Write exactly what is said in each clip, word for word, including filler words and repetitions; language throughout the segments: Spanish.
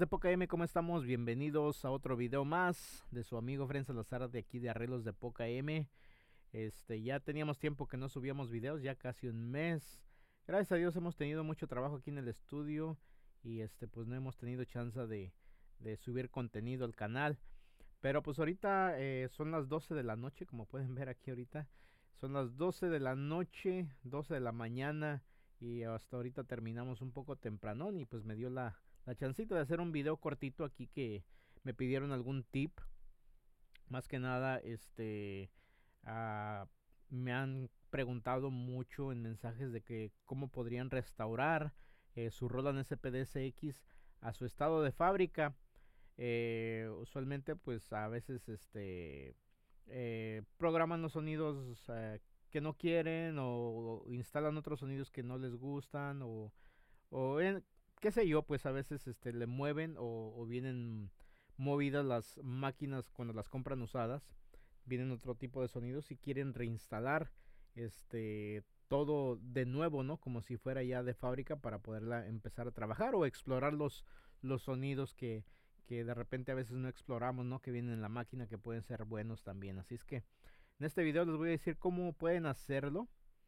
de Poca M, ¿cómo estamos? Bienvenidos a otro video más de su amigo Fren Salazar de aquí de Arreglos de Poca M. Este, ya teníamos tiempo que no subíamos videos, ya casi un mes. Gracias a Dios hemos tenido mucho trabajo aquí en el estudio y este, pues no hemos tenido chance de, de subir contenido al canal. Pero pues ahorita eh, son las doce de la noche, como pueden ver aquí ahorita. Son las doce de la noche, doce de la mañana y hasta ahorita terminamos un poco tempranón y pues me dio la, la chancita de hacer un video cortito aquí que me pidieron algún tip. Más que nada, este, uh, me han preguntado mucho en mensajes de que cómo podrían restaurar eh, su Roland S P D S X a su estado de fábrica. Eh, usualmente pues a veces este eh, programan los sonidos eh, que no quieren o, o instalan otros sonidos que no les gustan o, o en, qué sé yo, pues a veces este le mueven o, o vienen movidas las máquinas cuando las compran usadas, vienen otro tipo de sonidos y quieren reinstalar este todo de nuevo, ¿no? Como si fuera ya de fábrica para poderla empezar a trabajar o explorar los, los sonidos que, que de repente a veces no exploramos, ¿no? Que vienen en la máquina que pueden ser buenos también. Así es que en este video les voy a decir cómo pueden hacerlo.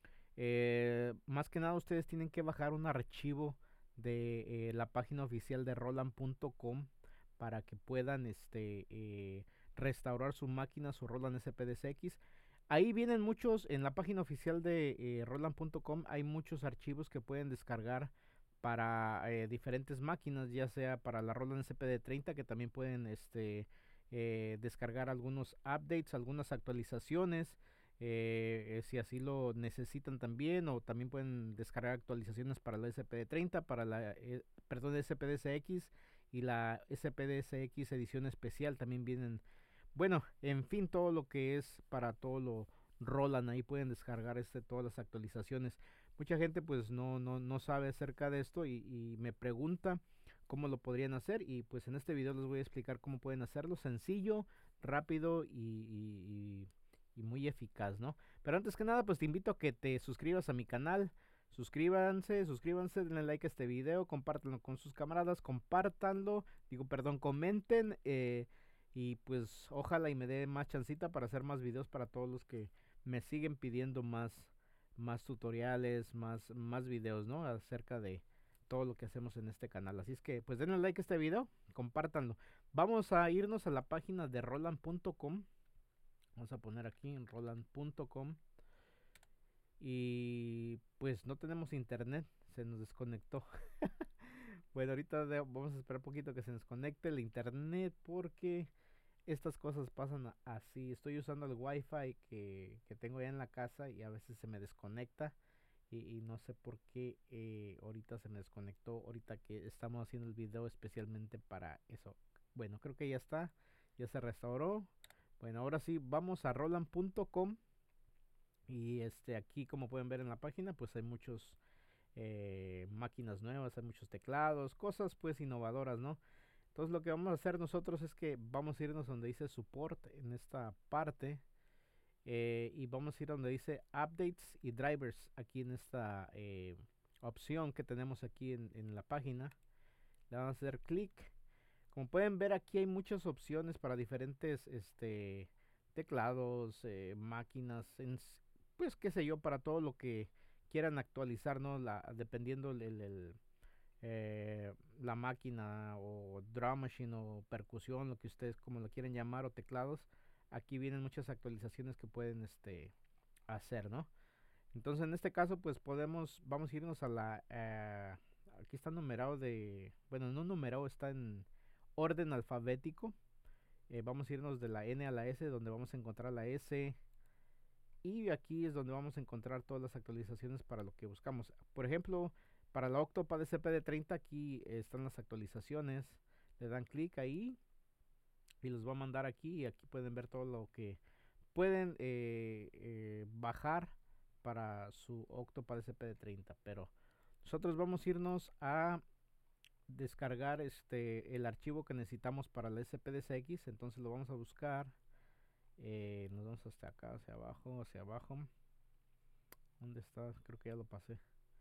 Eh, más que nada ustedes tienen que bajar un archivo de eh, la página oficial de roland punto com para que puedan este eh, restaurar su máquina, su Roland S P D S X. Ahí vienen muchos, en la página oficial de eh, roland punto com hay muchos archivos que pueden descargar para eh, diferentes máquinas, ya sea para la Roland S P D treinta, que también pueden este eh, descargar algunos updates, algunas actualizaciones, eh, si así lo necesitan también, o también pueden descargar actualizaciones para la S P D treinta, para la eh, perdón, S P D S X y la S P D S X edición especial también vienen. Bueno, en fin, todo lo que es para todo lo Roland, ahí pueden descargar este todas las actualizaciones. Mucha gente pues no no no sabe acerca de esto y, y me pregunta cómo lo podrían hacer, y pues en este video les voy a explicar cómo pueden hacerlo, sencillo, rápido y, y, y muy eficaz, ¿no? Pero antes que nada, pues te invito a que te suscribas a mi canal. Suscríbanse, suscríbanse, denle like a este video, compártanlo con sus camaradas, compártanlo, digo, perdón, comenten, eh, y pues ojalá y me dé más chancita para hacer más videos para todos los que me siguen pidiendo más, más tutoriales, más, más videos, ¿no? Acerca de todo lo que hacemos en este canal. Así es que pues denle like a este video, compártanlo. Vamos a irnos a la página de roland punto com. Vamos a poner aquí en roland punto com. Y pues no tenemos internet, se nos desconectó. Bueno, ahorita de, vamos a esperar un poquito que se nos conecte el internet porque estas cosas pasan así. Estoy usando el wifi que, que tengo ya en la casa y a veces se me desconecta. Y, y no sé por qué eh, ahorita se me desconectó. Ahorita que estamos haciendo el video especialmente para eso. Bueno, creo que ya está. Ya se restauró. Bueno, ahora sí, vamos a roland punto com. Y este aquí, como pueden ver en la página, pues hay muchos eh, máquinas nuevas, hay muchos teclados, cosas pues innovadoras, ¿no? Entonces lo que vamos a hacer nosotros es que vamos a irnos donde dice support en esta parte, eh, y vamos a ir donde dice updates y drivers aquí en esta eh, opción que tenemos aquí en, en la página. Le vamos a hacer clic. Como pueden ver, aquí hay muchas opciones para diferentes este teclados, eh, máquinas, en, pues qué sé yo, para todo lo que quieran actualizar, ¿no? La, dependiendo el, el, el eh, la máquina o drum machine o percusión, lo que ustedes como lo quieren llamar, o teclados, aquí vienen muchas actualizaciones que pueden este hacer, ¿no? Entonces en este caso pues podemos, vamos a irnos a la, eh, aquí está numerado de, bueno, no numerado, está en orden alfabético. Eh, vamos a irnos de la N a la S, donde vamos a encontrar la S. Y aquí es donde vamos a encontrar todas las actualizaciones para lo que buscamos. Por ejemplo, para la Octopad S P D treinta, aquí están las actualizaciones. Le dan clic ahí y los va a mandar aquí. Y aquí pueden ver todo lo que pueden eh, eh, bajar para su Octopad S P D treinta. Pero nosotros vamos a irnos a descargar este el archivo que necesitamos para la S P D S X. Entonces lo vamos a buscar. Eh, nos vamos hasta acá, hacia abajo, hacia abajo. ¿Dónde está? Creo que ya lo pasé.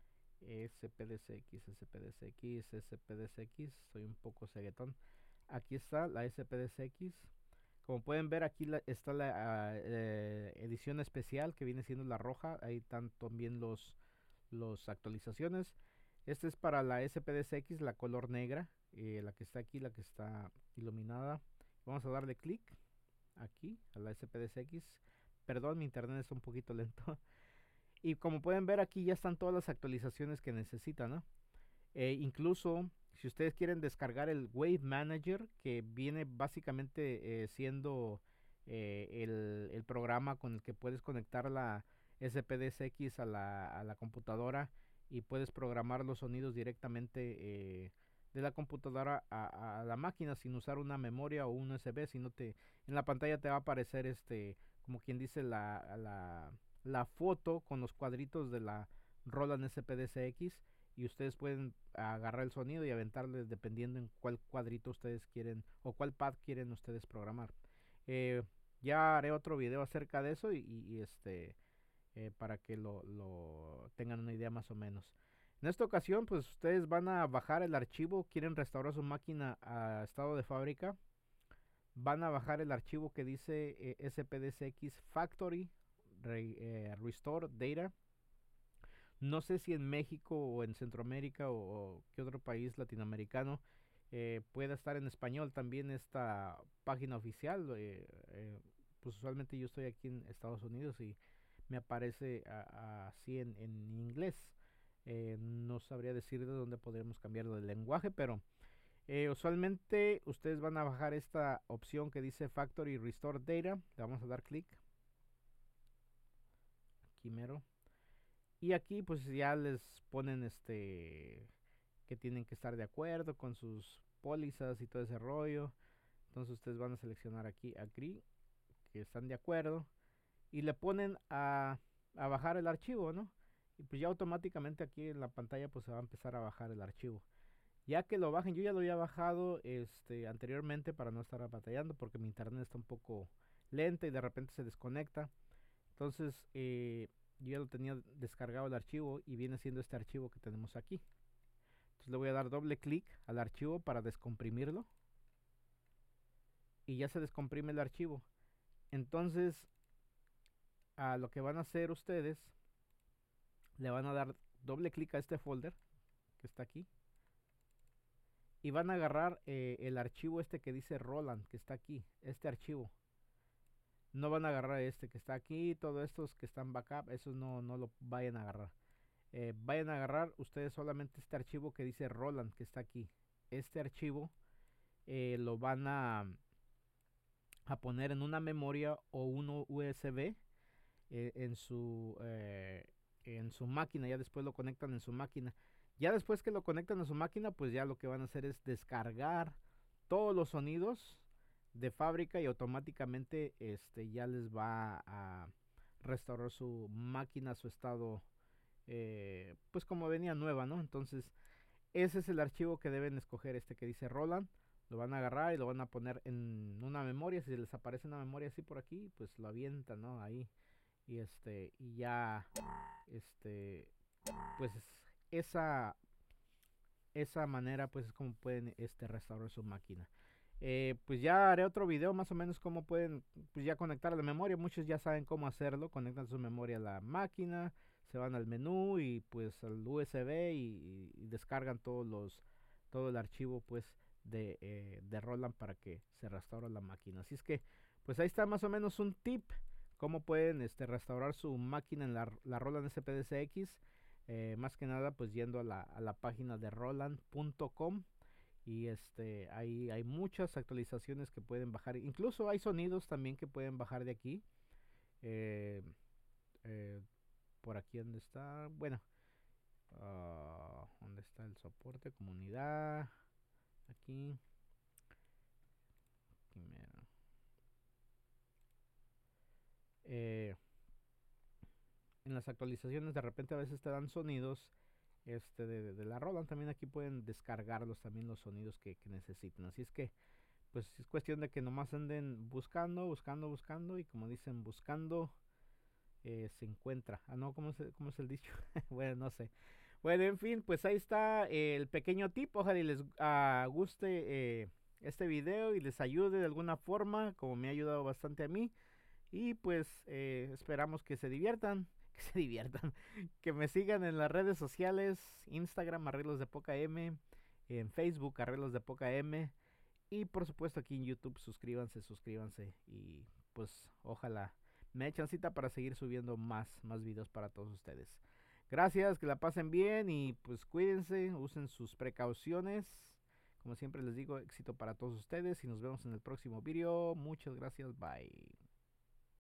S P D C X, S P D C X, S P D C X, soy un poco ceguetón. Aquí está la S P D C X. Como pueden ver, aquí la, está la uh, eh, edición especial que viene siendo la roja. Ahí están también los, los actualizaciones. Este es para la S P D C X, la color negra, eh, la que está aquí, la que está iluminada. Vamos a darle clic aquí a la S P D C X. Perdón, mi internet está un poquito lento. Y como pueden ver, aquí ya están todas las actualizaciones que necesitan, ¿no? Eh, incluso si ustedes quieren descargar el Wave Manager, que viene básicamente eh, siendo eh, el, el programa con el que puedes conectar la S P D C X a la, a la computadora y puedes programar los sonidos directamente eh, de la computadora a, a la máquina sin usar una memoria o un U S B, sino te en la pantalla te va a aparecer este como quien dice la, la, la foto con los cuadritos de la Roland S P D C X y ustedes pueden agarrar el sonido y aventarle dependiendo en cuál cuadrito ustedes quieren o cuál pad quieren ustedes programar. Eh, ya haré otro video acerca de eso y, y este eh, para que lo, lo tengan una idea más o menos. En esta ocasión, pues ustedes van a bajar el archivo, quieren restaurar su máquina a estado de fábrica, van a bajar el archivo que dice eh, S P D C X Factory re, eh, Restore Data. No sé si en México o en Centroamérica o, o qué otro país latinoamericano eh, pueda estar en español también esta página oficial. Eh, eh, pues usualmente yo estoy aquí en Estados Unidos y me aparece así en, en inglés. Eh, no sabría decir de dónde podríamos cambiarlo de lenguaje, pero eh, usualmente ustedes van a bajar esta opción que dice Factory Restore Data. Le vamos a dar clic. Aquí mero. Y aquí pues ya les ponen este que tienen que estar de acuerdo con sus pólizas y todo ese rollo. Entonces ustedes van a seleccionar aquí agree, que están de acuerdo. Y le ponen a, a bajar el archivo, ¿no? Y pues ya automáticamente aquí en la pantalla pues se va a empezar a bajar el archivo. Ya que lo bajen, yo ya lo había bajado este anteriormente para no estar batallando porque mi internet está un poco lenta y de repente se desconecta. Entonces eh, yo ya lo tenía descargado el archivo y viene siendo este archivo que tenemos aquí. Entonces le voy a dar doble clic al archivo para descomprimirlo. Y ya se descomprime el archivo. Entonces a lo que van a hacer ustedes, le van a dar doble clic a este folder que está aquí. Y van a agarrar eh, el archivo este que dice Roland, que está aquí. Este archivo. No van a agarrar este que está aquí. Todos estos que están backup, esos no, no lo vayan a agarrar. Eh, vayan a agarrar ustedes solamente este archivo que dice Roland, que está aquí. Este archivo eh, lo van a, a poner en una memoria o un U S B eh, en su eh, en su máquina. Ya después lo conectan en su máquina. Ya después que lo conectan a su máquina, pues ya lo que van a hacer es descargar todos los sonidos de fábrica y automáticamente este ya les va a restaurar su máquina a su estado eh, pues como venía nueva, ¿no? Entonces ese es el archivo que deben escoger, este que dice Roland. Lo van a agarrar y lo van a poner en una memoria. Si les aparece una memoria así por aquí, pues lo avientan, ¿no? Ahí. Y este, y ya, este, pues esa, esa manera, pues es como pueden, este, restaurar su máquina. Eh, pues ya haré otro video más o menos cómo pueden, pues ya conectar a la memoria. Muchos ya saben cómo hacerlo. Conectan su memoria a la máquina, se van al menú y pues al U S B y, y descargan todos los, todo el archivo pues de, eh, de Roland para que se restaure la máquina. Así es que, pues ahí está más o menos un tip cómo pueden este, restaurar su máquina en la, la Roland S P D C X. Eh, más que nada pues yendo a la, a la página de roland punto com y este hay, hay muchas actualizaciones que pueden bajar, incluso hay sonidos también que pueden bajar de aquí. eh, eh, por aquí donde está, bueno, uh, donde está el soporte, comunidad, aquí, primero. Eh, en las actualizaciones de repente a veces te dan sonidos este de, de la Roland, también aquí pueden descargarlos también los sonidos que, que necesiten. Así es que pues es cuestión de que nomás anden buscando, buscando, buscando y como dicen, buscando eh, se encuentra. Ah, no, ¿cómo es, cómo es el dicho? Bueno, no sé. Bueno, en fin, pues ahí está el pequeño tip. Ojalá y les ah, guste eh, este video y les ayude de alguna forma, como me ha ayudado bastante a mí. Y pues eh, esperamos que se diviertan, que se diviertan, que me sigan en las redes sociales, Instagram, Arreglos de Poca M, en Facebook, Arreglos de Poca M. Y por supuesto aquí en YouTube, suscríbanse, suscríbanse. Y pues ojalá me echen cita para seguir subiendo más, más videos para todos ustedes. Gracias, que la pasen bien y pues cuídense, usen sus precauciones. Como siempre les digo, éxito para todos ustedes y nos vemos en el próximo video. Muchas gracias, bye.